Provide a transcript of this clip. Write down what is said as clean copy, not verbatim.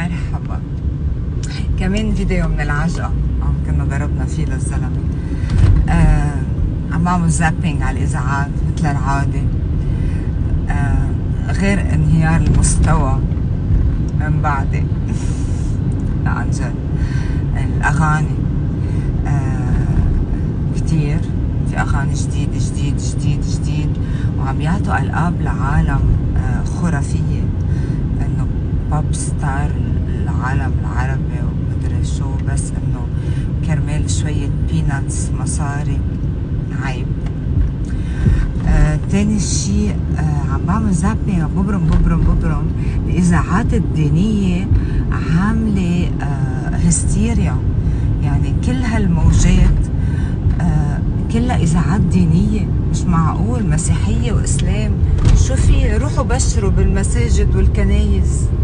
مرحبا. كمان فيديو من العجقة كنا ضربنا فيه للزلمة. عم بعمل زابينج على الإذاعات مثل العادة. غير انهيار المستوى من بعدي. لا عن جد الأغاني كتير، في أغاني جديد جديد جديد جديد، وعم يعطوا ألقاب لعالم خرافية، إنه بوب ستار العالم العربي ومدري شو، بس إنه كرمال شوية بيناتس مصاري عيب. تاني شي عم بعمل زابينج، ببرم الإذاعات الدينية عاملة هستيريا، يعني كل هالموجات كلها إذاعات دينية. مش معقول مسيحية وإسلام، شو في؟ روحوا بشروا بالمساجد والكنايس.